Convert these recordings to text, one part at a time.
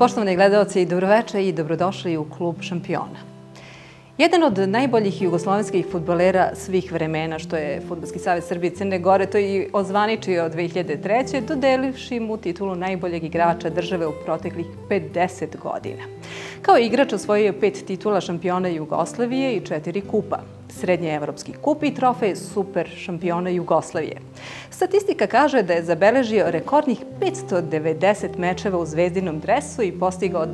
Poštovani gledalci, dobroveče i dobrodošli u Klub šampiona. Jedan od najboljih jugoslovenskih fudbalera svih vremena, što je Fudbalski savez Srbije i Crne Gore, to je i ozvaničio 2003. dodelivši mu titulu najboljeg igrača države u proteklih 50 godina. Kao igrač osvojio je 5 titula šampiona Jugoslavije i 4 kupa. Srednjeevropski kup i trofej super šampiona Jugoslavije. Statistika kaže da je zabeležio rekordnih 590 mečeva u zvezdinom dresu i postigao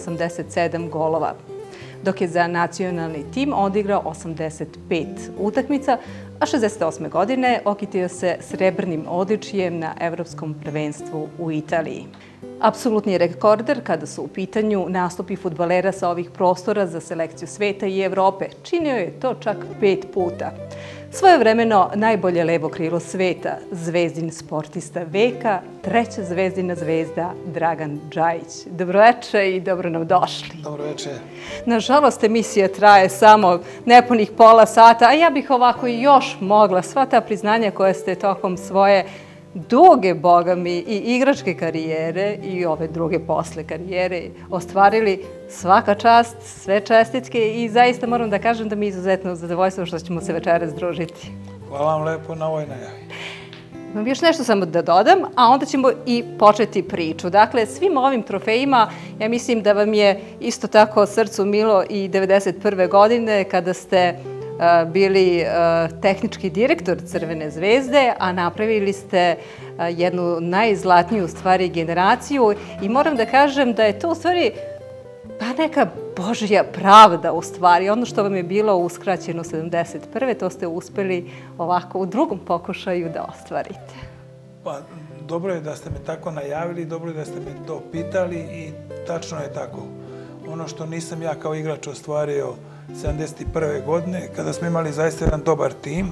287 golova, dok je za nacionalni tim odigrao 85 utakmica, a 68. godine okitio se srebrnim odličjem na Evropskom prvenstvu u Italiji. Apsolutni rekorder kada su u pitanju nastupi fudbalera sa ovih prostora za selekciju sveta i Evrope. Činio je to čak 5 puta. Svojevremeno najbolje levo krilo sveta, zvezdin sportista veka, treća zvezdina zvezda Dragan Džajić. Dobroveče i dobro nam došli. Dobroveče. Nažalost, emisija traje samo nepunih pola sata, a ja bih ovako još mogla sva ta priznanja koje ste tokom svoje duge, bogami, i igračke karijere i ove druge posle karijere ostvarili. Svaka čast, sve čestitke i zaista moram da kažem da mi je izuzetno zadovoljstvo što ćemo se večeras družiti. Hvala vam lepo na ovoj najavi. Imam još nešto samo da dodam, a onda ćemo i početi priču. Dakle, svim ovim trofejima, ja mislim da vam je isto tako srcu milo i 1991. godine kada ste bili tehnički direktor Crvene zvezde, a napravili ste jednu najzlatniju stvari generaciju i moram da kažem da je to u stvari neka božja pravda u stvari. Ono što vam je bilo uskraćeno 71. to ste uspeli ovako u drugom pokušaju da ostvarite. Pa, dobro je da ste me tako najavili, dobro je da ste me to pitali i tačno je tako. Ono što nisam ja kao igrač ostvario 71. godine, kada smo imali zaista jedan dobar tim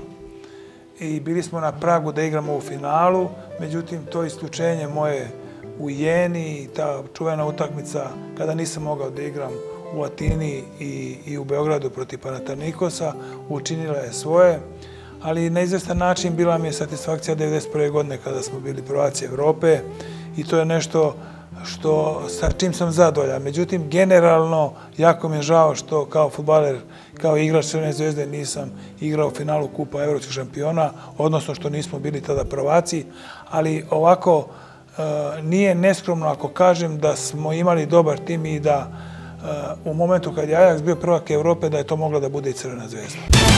i bili smo na pragu da igramo u finalu, međutim to isključenje moje u Jeni i ta čuvena utakmica kada nisam mogao da igram u Atini i u Beogradu protiv Panathinaikosa učinila je svoje, ali na izvestan način bila mi je satisfakcija 1991. godine kada smo bili prvaci Evrope i to je nešto sa čim sam zadovoljan. Međutim, generalno, jako mi je žao što kao fudbaler, kao igrač Crvene zvezde nisam igrao u finalu Kupa evropskih šampiona, odnosno što nismo bili tada prvaci, ali ovako nije neskromno ako kažem da smo imali dobar tim i da u momentu kad je Ajax bio prvak Evrope da je to mogla da bude i Crvena zvezda.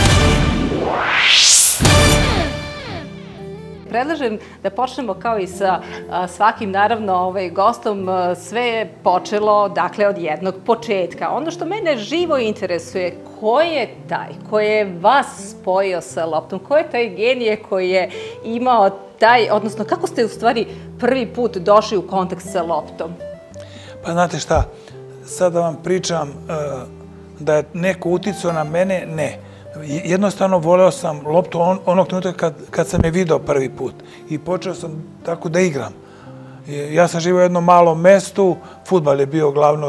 Predlažem da počnemo kao i sa svakim, naravno, gostom. Sve je počelo, dakle, od jednog početka. Ono što mene živo interesuje, ko je taj koji je vas spojio sa loptom? Ko je taj genije koji je imao taj, odnosno kako ste u stvari prvi put došli u kontakt sa loptom? Pa znate šta, sad da vam pričam da je neko uticao na mene, ne. Jednostavno voleo sam loptu onog trenutka kad sam je video prvi put i počeo sam tako da igram. Ja sam živio u jednom malom mestu, fudbal je bio glavno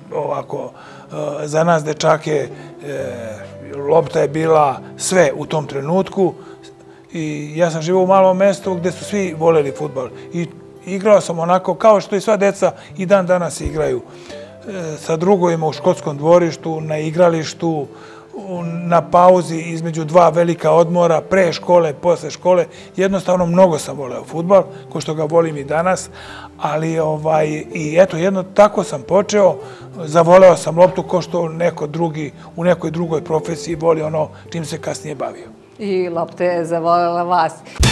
za nas dečake, lopta je bila sve u tom trenutku i ja sam živio u malom mestu gde su svi voljeli fudbal i igrao sam onako kao što i sva deca i dan danas igraju. Sa drugovima u školskom dvorištu, na igralištu, na pauzi između dva velika odmora, pre škole, posle škole. Jednostavno mnogo sam voleo fudbal, ko što ga volim i danas, ali i eto, jedno tako sam počeo, zavoleo sam loptu ko što neko drugi u nekoj drugoj profesiji voli ono čim se kasnije bavio. I lopta je zavolela vas.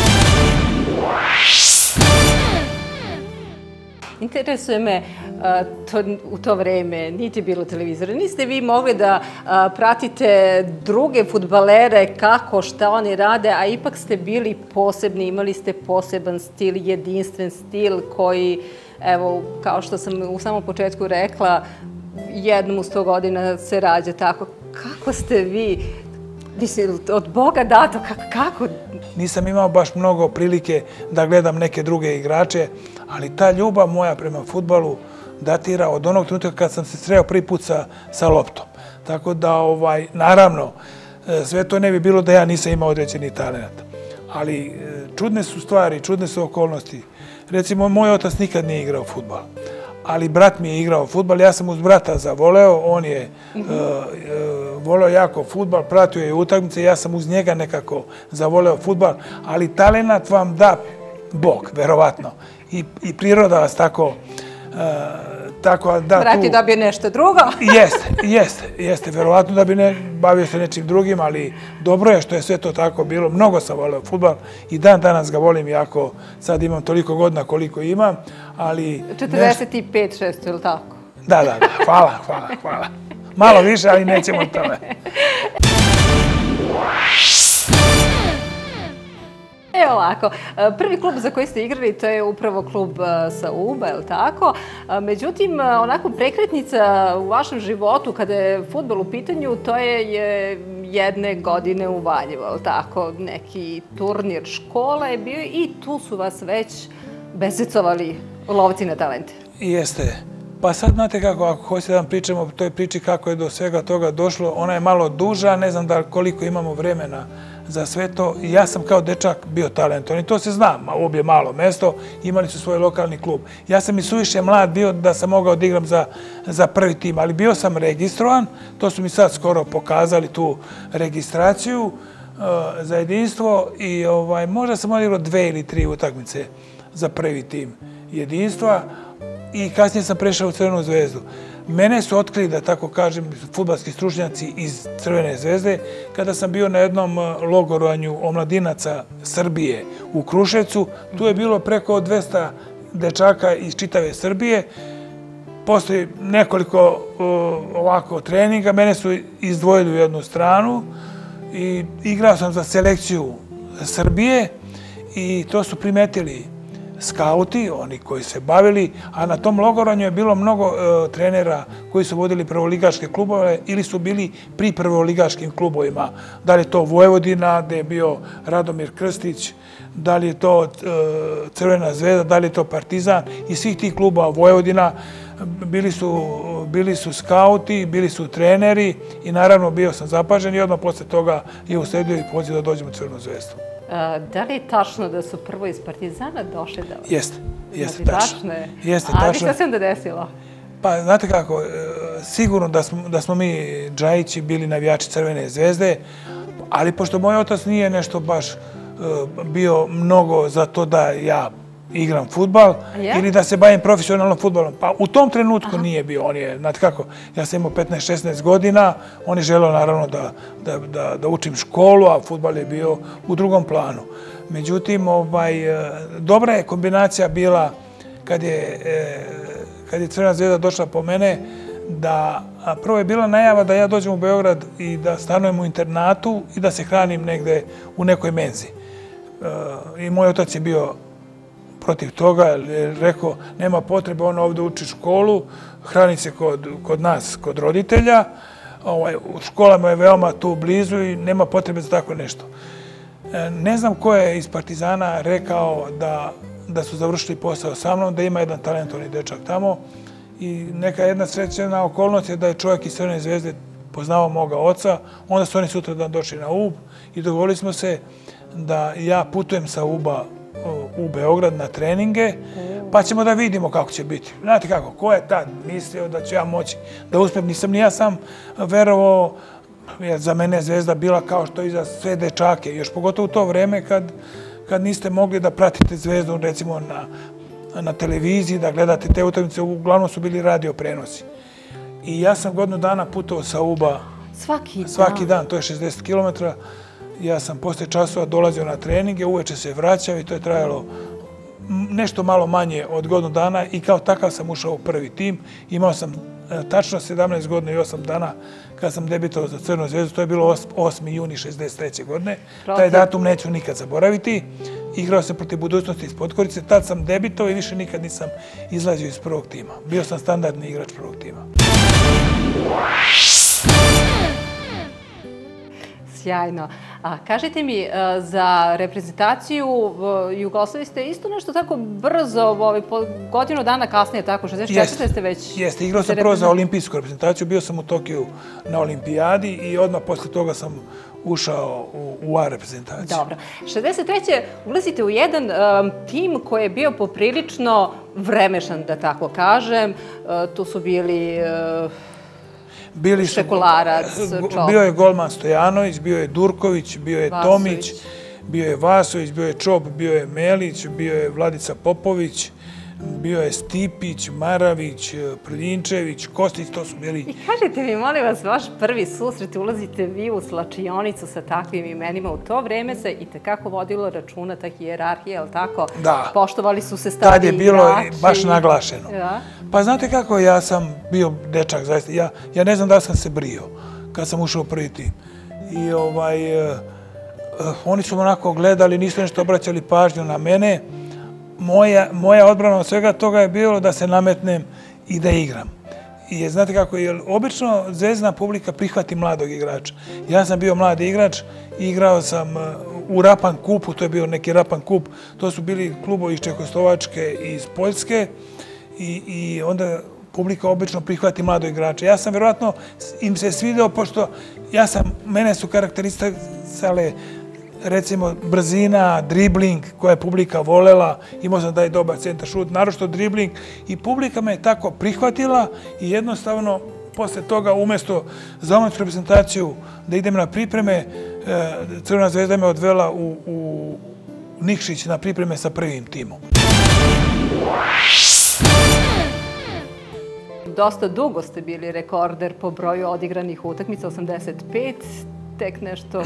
Interesuje me, u to vreme niti je bilo televizora, niste vi mogli da pratite druge fudbalere, kako, šta oni rade, a ipak ste bili posebni, imali ste poseban stil, jedinstven stil koji, evo, kao što sam u samom početku rekla, jednom u 100 godina se rađa tako. Kako ste vi, mislim, od Boga dato, kako? Nisam imao baš mnogo prilike da gledam neke druge igrače, ali ta ljubav moja prema fudbalu datira od onog trenutka kad sam se sreo prvi put sa loptom. Tako da, naravno, sve to ne bi bilo da ja nisam imao određeni talent. Ali čudne su stvari, čudne su okolnosti. Recimo, moj otac nikad nije igrao fudbal, ali brat mi je igrao fudbal, ja sam uz brata zavoleo, on je voleo jako fudbal, pratio je utakmice, ja sam uz njega nekako zavoleo fudbal, ali talenat vam da Bog, verovatno. I priroda vas tako da... Brat je dobio nešto drugo? Jeste, verovatno da bi bavio se nečim drugim, ali dobro je što je sve to tako bilo. Mnogo sam voleo fudbal i dan danas ga volim, iako sad imam toliko godina koliko imam, ali... 45-6, ili tako? Da, hvala. Malo više, ali nećemo o tome. Evo ovako, prvi klub za koji ste igrali to je upravo klub Sauba, je li tako? Međutim, onako prekretnica u vašem životu kada je fudbal u pitanju, to je jedne godine u Valjevu, je li tako? Neki turnir škola je bio i tu su vas već bezecovali lovci na talente. Jeste. Pa sad znate kako, ako hoćete da vam pričamo o toj priči kako je do svega toga došlo, ona je malo duža, ne znam da koliko imamo vremena za sve to. Ja sam kao dečak bio talentovan i to se zna, ovo je malo mesto, imali su svoj lokalni klub. Ja sam i suviše mlad bio da sam mogao da igram za prvi tim, ali bio sam registrovan, to su mi sad skoro pokazali tu registraciju za jedinstvo i možda sam odigrao 2 ili 3 utakmice za prvi tim jedinstva i kasnije sam prešao u Crvenu zvezdu. Mene su otkrili, da tako kažem, fudbalski stručnjaci iz Crvene zvezde kada sam bio na jednom logorovanju omladinaca Srbije u Kruševcu. Tu je bilo preko 200 dečaka iz čitave Srbije. Postoji nekoliko ovako treninga. Mene su izdvojili u jednu stranu i igrao sam za selekciju Srbije i to su primetili skauti, oni koji se bavili, a na tom logorovanju je bilo mnogo trenera koji su vodili prvoligaške klubove ili su bili pri prvoligaškim klubovima. Da li je to Vojvodina, gde je bio Radomir Krstić, da li je to Crvena zvezda, da li je to Partizan i svih tih klubova Vojvodina. Bili su skauti, bili su treneri i naravno bio sam zapažen i odmah posle toga je usledio i poziv da dođemo u Crvenu zvezdu. Da li je tačno da su prvo iz Partizana došli da... Jeste tačno. Ali šta se onda desilo? Pa, znate kako, sigurno da smo mi Džajići bili navijači Crvene zvezde, ali pošto moj otac nije nešto baš bio mnogo za to da ja igram fudbal ili da se bavim profesionalnom fudbalom. Pa u tom trenutku nije bio. On je, znate kako, ja sam imao 15-16 godina, on je želeo naravno da učim školu, a fudbal je bio u drugom planu. Međutim, dobra je kombinacija bila kad je Crvena zvezda došla po mene, da prvo je bila najava da ja dođem u Beograd i da stanujem u internatu i da se hranim negde u nekoj menzi. I moj otac je bio protiv toga, je rekao, nema potrebe, on ovdje uči školu, hrani se kod nas, kod roditelja, škola mu je veoma tu blizu i nema potrebe za tako nešto. Ne znam ko je iz Partizana rekao da su završili posao sa mnom, da ima jedan talentovani dečak tamo i neka jedna srećena okolnost je da je čovjek iz Crvene zvezde poznao moga oca, onda su oni sutra dan došli na UB i dogovorili smo se da ja putujem sa UB-a u Beograd na treninge, pa ćemo da vidimo kako će biti. Znate kako, ko je tad mislio da ću ja moći da uspijem? Nisam ni ja sam verovao, jer za mene je zvezda bila kao što i za sve dečake, još pogotovo u to vreme kad niste mogli da pratite zvezdu, recimo na televiziji, da gledate te utakmice, uglavnom su bili radio prenosi. I ja sam godinu dana putovao sa UB-a svaki dan, to je 60 km. Ja sam posle časova dolazio na treninge, uveče se vraćao i to je trajalo nešto malo manje od godinu dana i kao takav sam ušao u prvi tim. Imao sam tačno 17 godina i 8 dana kad sam debitovao za Crvenu zvezdu. To je bilo 8. juni 1963. godine. Taj datum neću nikad zaboraviti. Igrao sam protiv Budućnosti iz Podgorice. Tad sam debitovao i više nikad nisam izlazio iz prvog tima. Bio sam standardni igrač prvog tima. Sjajno. A kažite mi, za reprezentaciju Jugoslavije ste isto nešto tako brzo, godinu dana kasnije, tako, 64. ste već... Jeste, igrao sam prvo za olimpijsku reprezentaciju, bio sam u Tokiju na olimpijadi i odmah posle toga sam ušao u A reprezentaciju. Dobro. 63. ulazite u jedan tim koji je bio poprilično vremešan, da tako kažem. Tu su bili Šekularac, Čop. Bio je golman Stojanović, bio je Durković, bio je Tomić, bio je Vasović, bio je Čop, bio je Melić, bio je Vladica Popović, bio je Stipić, Maravić, Prljinčević, Kostić, to su bili... I kažete mi, molim vas, vaš prvi susret, ulazite vi u slačionicu sa takvim imenima. U to vreme se i tekako vodilo računa, ta hijerarhija, je li tako? Da. Poštovali su se stariji igrači. Tad je bilo baš naglašeno. Pa znate kako, ja sam bio dečak, zaista. Ja ne znam da sam se brio kad sam ušao u prvi tim. I oni su onako gledali, nisu nešto obraćali pažnju na mene. Moja odbrana od svega toga je bilo da se nametnem i da igram. I znate kako, jer obično zvezdna publika prihvati mladog igrača. Ja sam bio mladi igrač, igrao sam u Rapan kupu, to je bio neki Rapan kup, to su bili klubovi iz Čekoslovačke i iz Poljske i onda publika obično prihvati mladog igrača. Ja sam vjerojatno im se svideo, pošto mene su karakterisale recimo brzina, dribling koja je publika volela, imao sam taj dobar centar šut, naročito dribling i publika me je tako prihvatila i jednostavno posle toga umjesto za omladačku reprezentaciju da idem na pripreme, Crvena zvezda me odvela u Nikšić na pripreme sa prvim timom. Dosta dugo ste bili rekorder po broju odigranih utakmica, 85, tek nešto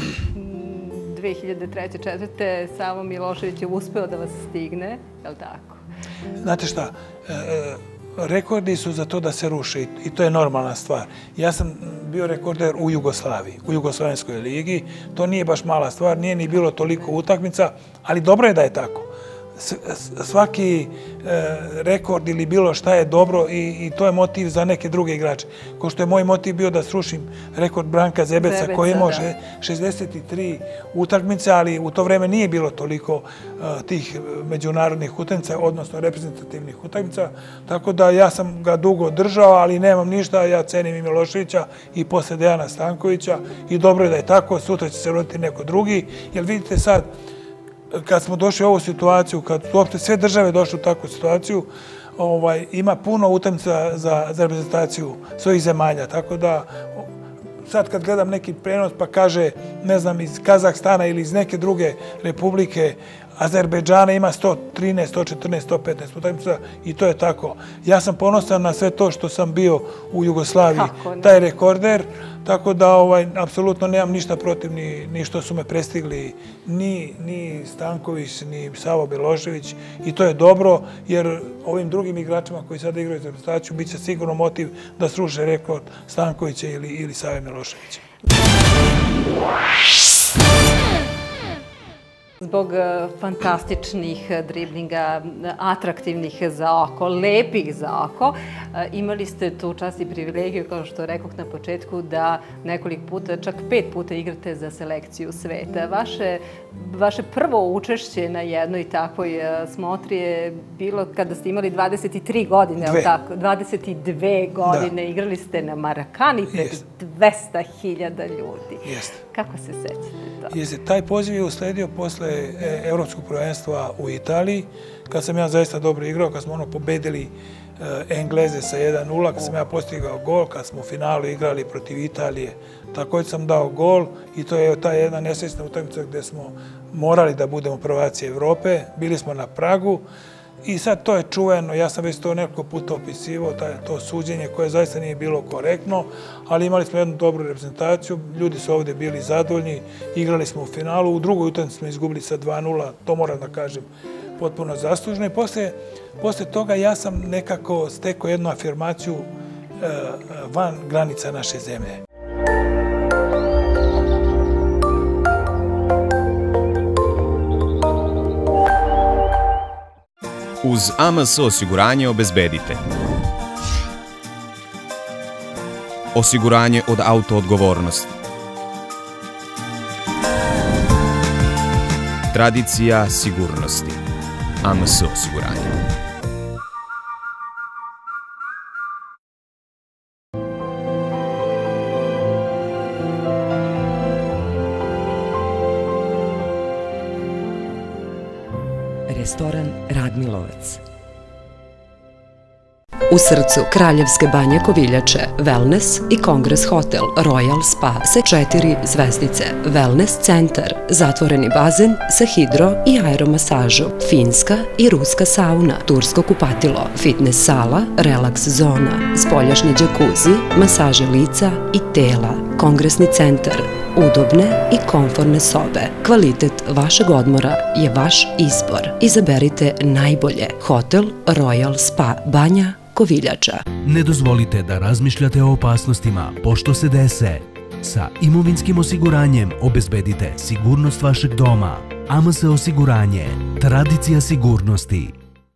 2003-2004. Savo Milošević je uspeo da vas stigne, je li tako? Znate šta, rekordi su za to da se ruše i to je normalna stvar. Ja sam bio rekorder u Jugoslaviji, u Jugoslovenskoj ligi. To nije baš mala stvar, nije ni bilo toliko utakmica, ali dobro je da je tako. Svaki rekord ili bilo šta je dobro i to je motiv za neke druge igrače. Ko što je moj motiv bio da srušim rekord Branka Zebeca koji je imao 63 utakmice, ali u to vreme nije bilo toliko tih međunarodnih utakmica, odnosno reprezentativnih utakmica. Tako da ja sam ga dugo držao, ali nemam ništa. Ja cenim i Miloševića i posle Dejana Stankovića i dobro je da je tako. Sutra će se roditi neko drugi. Jer vidite sad, kad smo došli u ovu situaciju, kad su uopšte sve države došle u takvu situaciju, ima puno utakmica za reprezentaciju svojih zemalja. Tako da sad kad gledam neki prenos pa kaže, ne znam, iz Kazahstana ili iz neke druge republike, Azerbejdžana ima 113, 114, 115 utakmica i to je tako. Ja sam ponosan na sve to što sam bio u Jugoslaviji, taj rekorder, tako da apsolutno nemam ništa protiv ni što su me prestigli ni Stanković, ni Savo Milošević i to je dobro, jer ovim drugim igračima koji sada igraju za reprezentaciju bit će sigurno motiv da sruše rekord Stankovića ili Save Miloševića. Zbog fantastičnih driblinga, atraktivnih za oko, lepih za oko, imali ste tu čast i privilegiju, kao što rekoh na početku, da nekoliko puta, čak 5 puta igrate za selekciju sveta. Vaše prvo učešće na jednoj takvoj smotri je bilo kada ste imali 23 godine, 22 godine, igrali ste na Marakani pred 200.000 ljudi. Kako se sećate to? Taj poziv je usledio posle Evropskog prvenstva u Italiji, kad sam ja zaista dobro igrao, kad smo pobedili Engleze sa 1-0, kad sam ja postigao gol, kad smo u finalu igrali protiv Italije, također sam dao gol i to je ta jedna nesvesna utakmica gde smo morali da budemo prvaci Evrope, bili smo na pragu i sad to je čuveno, ja sam već to nekoliko puta opisivao, to suđenje koje zaista nije bilo korektno, ali imali smo jednu dobru reprezentaciju, ljudi su ovdje bili zadovoljni, igrali smo u finalu, u drugoj utakmici smo izgubili sa 2-0, to moram da kažem, potpuno zaslužno i posle toga ja sam nekako stekao jednu afirmaciju van granica naše zemlje. Uz AMS osiguranje obezbedite osiguranje od autoodgovornosti, tradicija sigurnosti, AMS osiguranje. Restoran Radmilovac. U srcu Kraljevske banje Koviljače, wellness i kongres hotel Royal Spa sa 4 zvezdice, wellness centar, zatvoreni bazen sa hidro i aeromasažu, finska i ruska sauna, tursko kupatilo, fitness sala, relaks zona, spoljašnji džakuzi, masaže lica i tela, kongresni centar, udobne i komforne sobe. Kvalitet vašeg odmora je vaš izbor. Izaberite najbolje. Hotel Royal Spa Banja Koviljača. Ne dozvolite da razmišljate o opasnostima pošto se dese. Sa imovinskim osiguranjem obezbedite sigurnost vašeg doma. AMS osiguranje. Tradicija sigurnosti.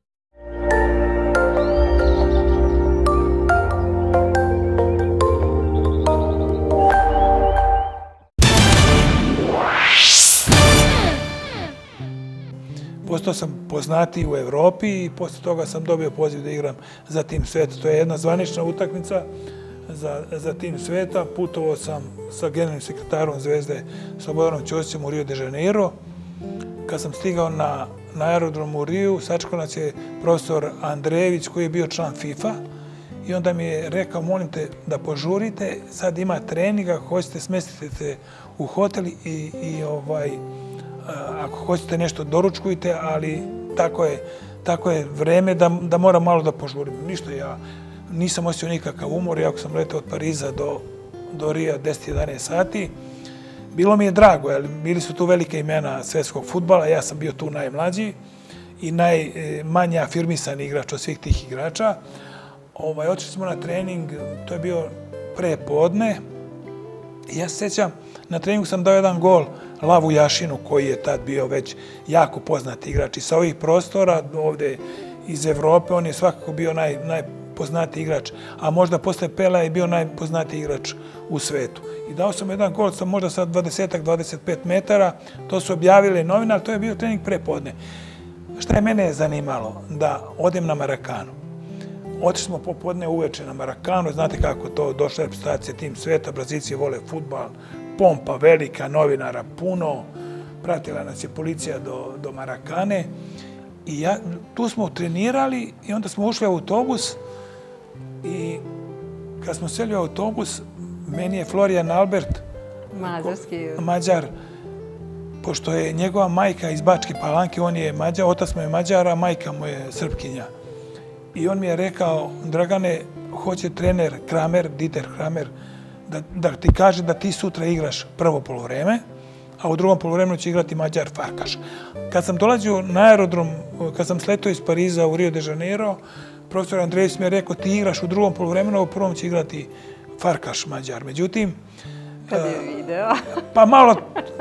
Postao sam poznatiji u Evropi i posle toga sam dobio poziv da igram za tim sveta. To je jedna zvanična utakmica za tim sveta. Putovao sam sa generalnim sekretarom Zvezde Slobodanom Ćosićem u Rio de Janeiro. Kad sam stigao na aerodromu u Riju, sačekao nas je profesor Andrejević koji je bio član FIFA i onda mi je rekao, molim te da požurite, sad ima trening, ako hoćete smestite se u hotel i ako hoćete nešto doručkujte, ali tako je vreme da moram malo da požurim. Ništa, ja nisam osjećao nikakav umor, iako sam letao od Pariza do Rija 10-11 sati. Bilo mi je drago, jer bili su tu velike imena svetskog fudbala, ja sam bio tu najmlađi i najmanje afirmisan igrač od svih tih igrača. Otišli smo na trening, to je bio pre podne. Ja se sjećam, na treningu sam dao jedan gol Lavu Jašinu, koji je tad bio već jako poznat igrač. I sa ovih prostora, ovde iz Evrope, on je svakako bio najpoznatiji igrač. A možda posle Pela je bio najpoznatiji igrač u svetu. I dao sam jedan gol, možda sa 20-25 metara. To su objavili novine, ali to je bio trening pre podne. Šta je mene zanimalo? Da odem na Marakanu. Otišli smo popodne uveče na Marakanu, znate kako to, došla reprezentacija tim sveta, Brazilci vole fudbal, pompa velika, novinara puno, pratila nas je policija do Marakane i tu smo trenirali i onda smo ušli u autobus i kad smo seli u autobus, meni je Florian Albert, Mađar, pošto je njegova majka iz Bačke Palanke, on je Mađar, otac mu je Mađar, a majka mu je Srpkinja. I on mi je rekao, Dragane, hoće trener Kramer, Dieter Kramer, da ti kaže da ti sutra igraš prvo polovreme, a u drugom polovremenu će igrati Mađar Farkaš. Kad sam dolazio na aerodrom, kad sam sletao iz Pariza u Rio de Janeiro, profesor Andrejević mi je rekao, ti igraš u drugom polovremenu, a u prvom će igrati Farkaš Mađar. Međutim... Kad je video? Pa malo...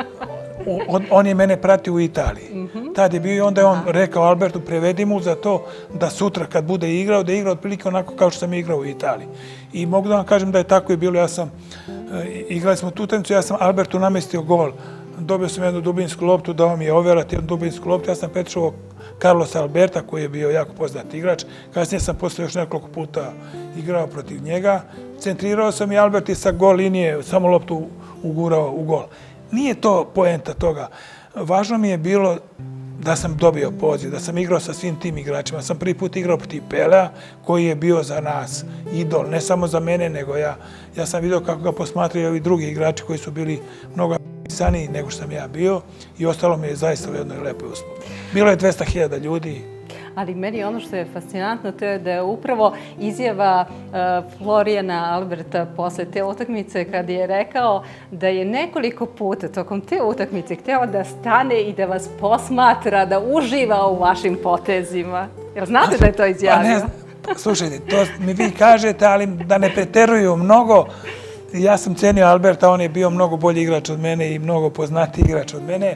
On je mene pratio u Italiji. Tad je bio i onda je on rekao Albertu, prevedi mu za to da sutra kad bude igrao, da igra otprilike onako kao što sam igrao u Italiji. I mogu da vam kažem da je tako i bilo. Igrali smo tu utakmicu, ja sam Albertu namestio gol. Dobio sam jednu dubinsku loptu, dao mi je overat jednu dubinsku loptu. Ja sam prečuvao Carlosa Alberta, koji je bio jako poznat igrač. Kasnije sam posle još nekoliko puta igrao protiv njega. Centrirao sam i Albert i sa gol linije samo loptu ugurao u gol. Nije to poenta toga. Važno mi je bilo da sam dobio poziv, da sam igrao sa svim tim igračima. Sam prvi put igrao protiv Pelea, koji je bio za nas idol, ne samo za mene, nego ja sam vidio kako ga posmatraju ovi drugi igrači koji su bili mnogo pisaniji nego što sam ja bio i ostalo mi je zaista u jednoj lepoj uspomeni. Bilo je 200.000 ljudi. Ali meni ono što je fascinantno to je da je upravo izjava Florijana Alberta posle te utakmice kad je rekao da je nekoliko puta tokom te utakmice hteo da stane i da vas posmatra, da uživa u vašim potezima. Jel znate da je to izjavio? Slušajte, to mi vi kažete, ali da ne preteruju mnogo. Ja sam cenio Alberta, on je bio mnogo bolji igrač od mene i mnogo poznatiji igrač od mene.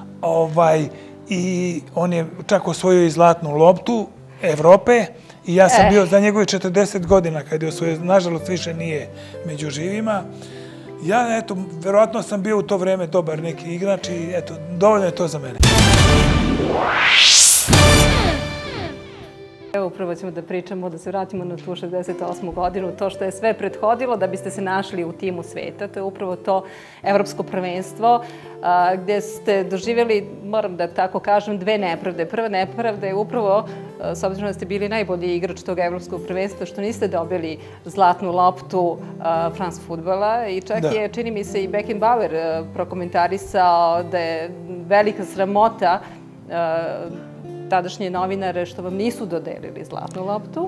I on je čak osvojio i zlatnu loptu Evrope i ja sam bio za njegove 40 godina kad je osvojio, nažalost više nije među živima. Ja, eto, verovatno sam bio u to vreme dobar neki igrač i eto, dovoljno je to za mene. Evo, upravo ćemo da pričamo, da se vratimo na tu 68. godinu, to što je sve prethodilo da biste se našli u timu sveta. To je upravo to evropsko prvenstvo gde ste doživjeli, moram da tako kažem, dve nepravde. Prva nepravda je upravo, s obzirom da ste bili najbolji igrač tog evropskog prvenstva, što niste dobili zlatnu loptu France fudbala i čak je, čini mi se, i Beckenbauer prokomentarisao da je velika sramota tadašnje novinare što vam nisu dodelili zlatnu loptu.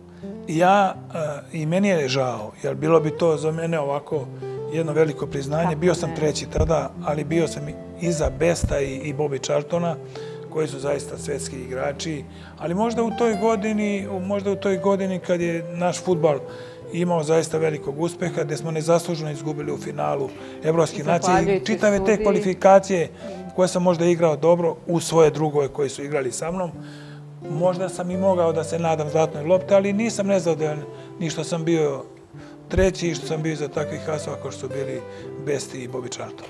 I meni je žao, jer bilo bi to za mene ovako jedno veliko priznanje. Bio sam treći tada, ali bio sam iza Besta i Bobby Charltona, koji su zaista svetski igrači. Ali možda u toj godini kad je naš fudbal imao zaista velikog uspeha, gde smo nezasluženo izgubili u finalu Evropskih nacija. Čitave te kvalifikacije koje sam možda igrao dobro u svoje drugove koji su igrali sa mnom, možda sam i mogao da se nadam zlatnoj lopti, ali nisam nezadovoljan ni što sam bio treći i što sam bio iza takvih asova kao što su bili Besti i Bobby Charlton.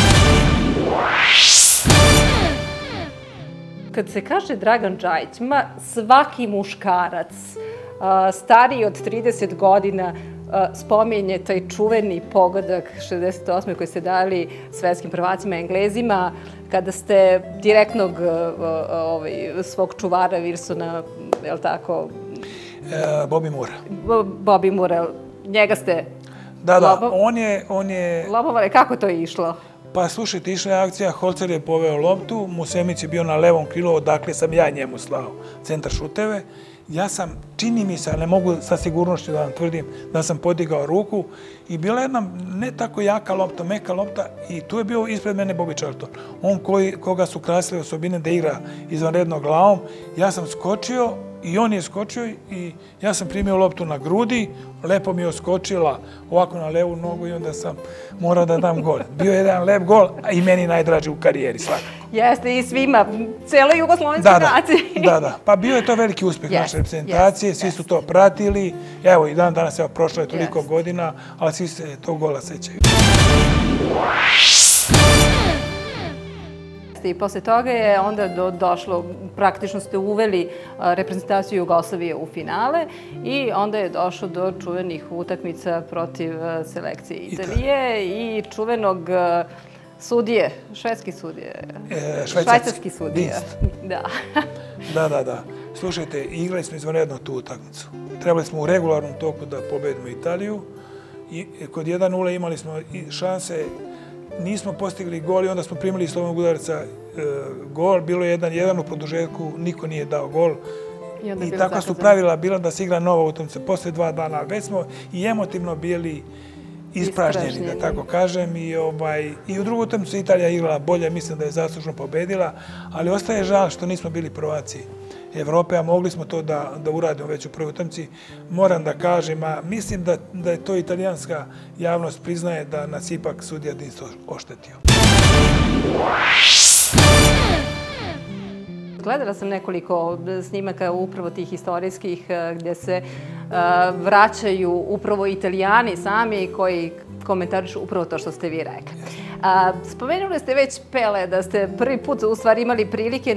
Kad se kaže Dragan Džajić, svaki muškarac stariji od 30 godina spominje taj čuveni pogodak 68. koji ste dali svetskim prvacima Englezima, kada ste direktnog svog čuvara Wilsona, je li tako? Bobby Moore. Bobby Moore, njega ste... Da, on je... Lobovali, kako to je išlo? Pa slušajte, išla je akcija, Holzer je poveo loptu, Musemić je bio na levom krilu, odakle sam ja njemu slao centar šuteve. Ja sam, čini mi se, ali ne mogu sa sigurnošću da vam tvrdim, da sam podigao ruku i bila jedna ne tako jaka lopta, meka lopta i tu je bio ispred mene Bobby Charlton. On koga su krasile osobine da igra izvanredno glavom, ja sam skočio i on je skočio i ja sam primio loptu na grudi, lepo mi je oskočila ovako na levu nogu i onda sam morao da dam gol. Bio je jedan lep gol, a i meni najdraži u karijeri svakako. Jeste, i svima, celoj jugoslovenskoj naciji. Da. Pa bio je to veliki uspjeh naše reprezentacije, svi su to pratili. Evo i dan danas, prošlo je toliko godina, ali svi se tog gola sećaju. I posle toga je onda došlo, praktično ste uveli reprezentaciju Jugoslavije u finale i onda je došlo do čuvenih utakmica protiv selekcije Italije i čuvenog sudije, švedski sudije, švajcarski sudije. Da. Slušajte, igrali smo izvanredno tu utakmicu. Trebali smo u regularnom toku da pobedimo Italiju i kod 1:0 imali smo šanse. Nismo postigli gol i onda smo primili iz slobodnog udarca gol. Bilo je 1:1 u produžetku, niko nije dao gol. I tako su pravila bila da se igra nova utakmica posle 2 dana. Već smo i emotivno bili ispražnjeni, da tako kažem. I u drugu utakmicu Italija igrala bolje, mislim da je zaslužno pobedila, ali ostaje žal što nismo bili prvaci Evrope, a mogli smo to da uradimo već u prvoj utakmici. Moram da kažem, a mislim da je to italijanska javnost priznaje da nas ipak sudija Dinsto oštetio. Gledala sam nekoliko snimaka upravo tih istorijskih gdje se vraćaju upravo Italijani sami koji komentarišu upravo to što ste vi rekli. Spomenuli ste već Pele da ste prvi put u stvari imali prilike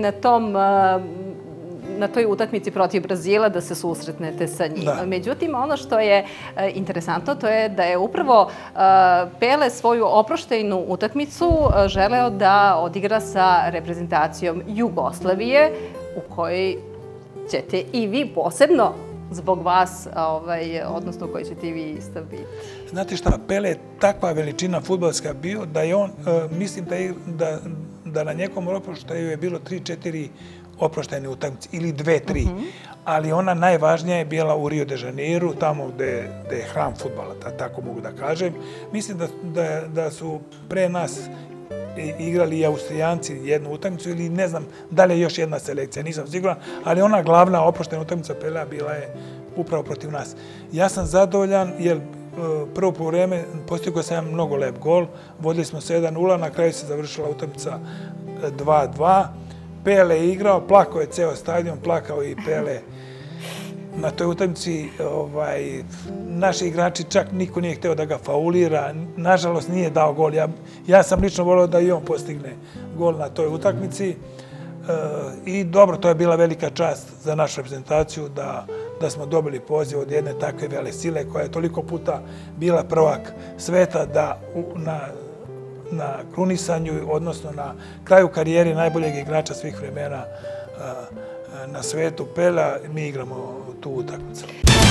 na toj utakmici protiv Brazila da se susretnete sa njim. Međutim, ono što je interesantno to je da je upravo Pele svoju oproštajnu utakmicu želeo da odigra sa reprezentacijom Jugoslavije u kojoj ćete i vi posebno zbog vas, odnosno koji ćete i vi isto biti. Znate šta, Pele je takva veličina fudbalska bio da je on, mislim da na njegovom oproštaju je bilo 3-4 oproštajne utakmice ili 2-3, ali ona najvažnija je bila u Rio de Janeiru, tamo gde je hram fudbala, tako mogu da kažem. Mislim da su pre nas igrali i Austrijanci jednu utakmicu ili ne znam da li je još jedna selekcija, nisam siguran, ali ona glavna oproštajna utakmica Pelea bila je upravo protiv nas. Ja sam zadovoljan jer prvo po vreme postigao sam mnogo lep gol, vodili smo 7:0, na kraju se završila utakmica 2:2. Pele je igrao, plakao je ceo stadion, plakao i Pele na toj utakmici. Naši igrači, čak niko nije hteo da ga faulira, nažalost nije dao gol. Ja sam lično volio da i on postigne gol na toj utakmici. I dobro, to je bila velika čast za našu reprezentaciju da smo dobili poziv od jedne takve vele sile koja je toliko puta bila prvak sveta da na krunisanju, odnosno na kraju karijeri najboljeg igrača svih vremena na svetu Pela, mi igramo tu utakmicu.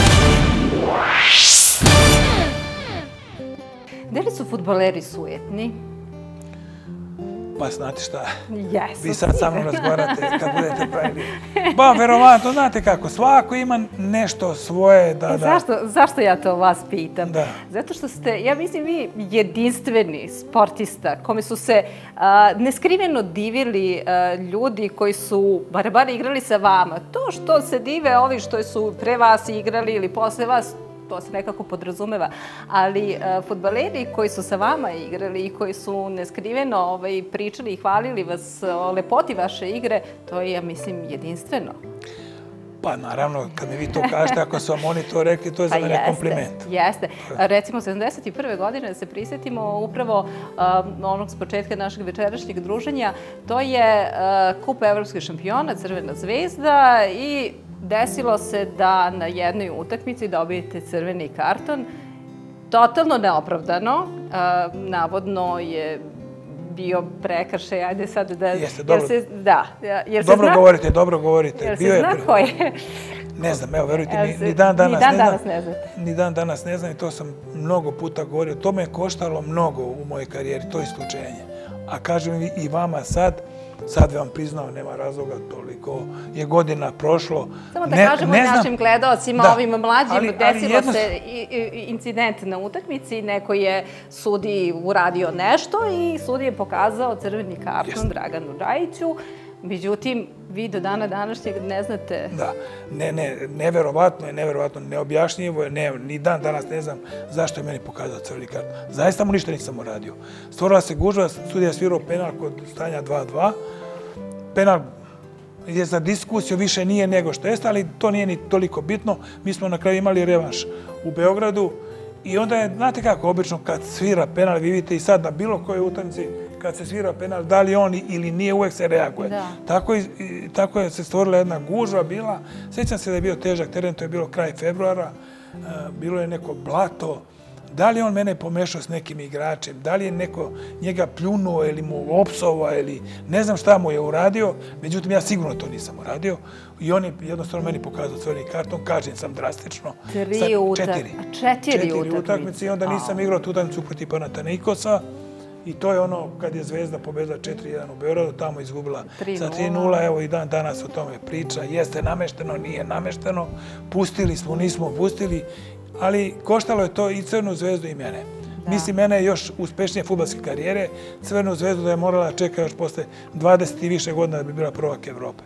Da li su fudbaleri sujetni? Pa znate šta, Jesu. vi sad sa mnom razgovarate kad budete pravili. Ba, verovatno, znate kako, svako ima nešto svoje da... Zašto ja to vas pitam? Da. Zato što ste, ja mislim, vi jedinstveni sportista kome su se neskriveno divili ljudi koji su bar igrali sa vama. To što se dive ovi što su pre vas igrali ili posle vas, to se nekako podrazumeva, ali fudbaleri koji su sa vama igrali i koji su neskriveno pričali i hvalili vas o lepoti vaše igre, to je, ja mislim, jedinstveno. Pa naravno, kad mi vi to kažete, ako su vam oni to rekli, to je za mene kompliment. Jeste. Recimo, 71. godine, da se prisjetimo upravo onog s početka našeg večerašnjeg druženja, to je Kup evropskih šampiona, Crvena zvezda, i desilo se da na jednoj utakmici dobijete crveni karton. Totalno neopravdano. Navodno je bio prekršaj. Ajde sad da... Jeste, dobro. Dobro govorite. Jel se zna ko je? Ne znam, evo, verujte mi, ni dan danas ne znam. Ni dan danas ne znam i to sam mnogo puta govorio. To me je koštalo mnogo u mojoj karijeri, to isključenje. A kažem i vama sad bi vam priznao, nema razloga, toliko je godina prošlo. Samo da kažemo našim gledaocima, ovim mlađim, desilo se incident na utakmici, neko je sudiji uradio nešto i sudiji je pokazao crveni karton Draganu Rajiću. Međutim, vi do dana današnjeg ne znate... Da, neverovatno je, neobjašnjivo je, ni dan danas ne znam zašto je meni pokazao crveni karton. Zaista mu ništa nisam uradio. Stvorila se gužva, sudija svirao penal kod stanja 2:2. Penal je za diskusiju, više nije nego što jeste, ali to nije ni toliko bitno. Mi smo na kraju imali revanš u Beogradu i onda je, znate kako, obično kad svira penal, vi vidite i sad na bilo kojoj utakmici, kad se svira penal, da li on ili nije, uvek se reaguje. Tako je se stvorila jedna gužva bila. Sjećam se da je bio težak teren, to je bilo kraj februara, bilo je neko blato. Da li on mene pomešao s nekim igračem, da li je neko njega pljunuo ili mu opsovao ili ne znam šta mu je uradio, međutim ja sigurno to nisam uradio i on je jednostavno meni pokazao crveni karton, kažem sam drastično. 4 utakmice i onda nisam igrao tu utakmicu protiv Panathinaikosa i to je ono kad je Zvezda pobedila 4:1 u Beogradu, tamo izgubila sa 3:0, evo i dan danas o tome priča, jeste namešteno, nije namešteno, pustili smo, nismo pustili, ali koštalo je to i Crvenu zvezdu i mene. Mislim, mene je još uspešnije fudbalske karijere, Crvenu zvezdu da je morala čeka još posle 20 i više godina da bi bila prvak Evrope.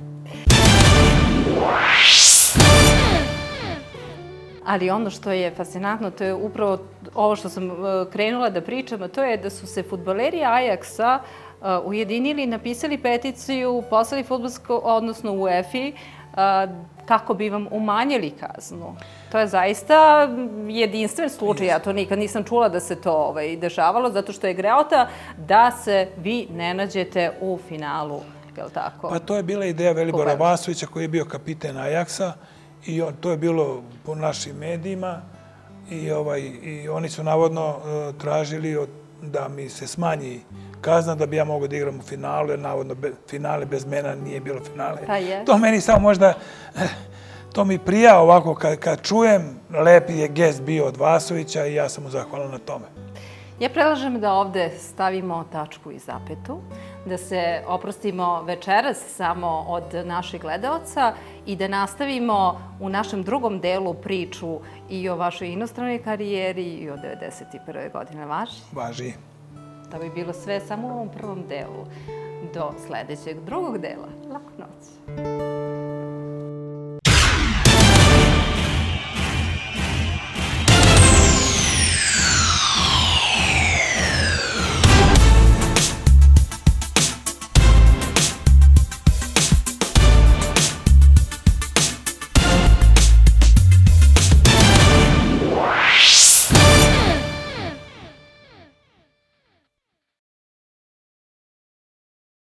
Ali ono što je fascinantno, to je upravo ovo što sam krenula da pričam, a to je da su se fudbaleri Ajaksa ujedinili, napisali peticiju, poslali fudbalsku, odnosno UEFA-i, kako bi vam umanjili kaznu. To je zaista jedinstven slučaj. Ja to nikad nisam čula da se to dešavalo, zato što je greota da se vi ne nađete u finalu, je li tako? Pa to je bila ideja Velibora Vasovića koji je bio kapiten Ajaksa i to je bilo po našim medijima i oni su navodno tražili da mi se smanji kazna da bi ja mogao da igram u finalu, jer navodno finale bez mena nije bilo finale. To meni samo možda, to mi prija ovako kad čujem, lepi je gest bio od Vasovića i ja sam mu zahvalan na tome. Ja predlažem da ovde stavimo tačku i zapetu, da se oprostimo večeras samo od naših gledaoca i da nastavimo u našem drugom delu priču i o vašoj inostranoj karijeri i o 91. godine. Važi? Važi. To bi bilo sve samo u ovom prvom delu. Do sledećeg drugog dela. Laku noć.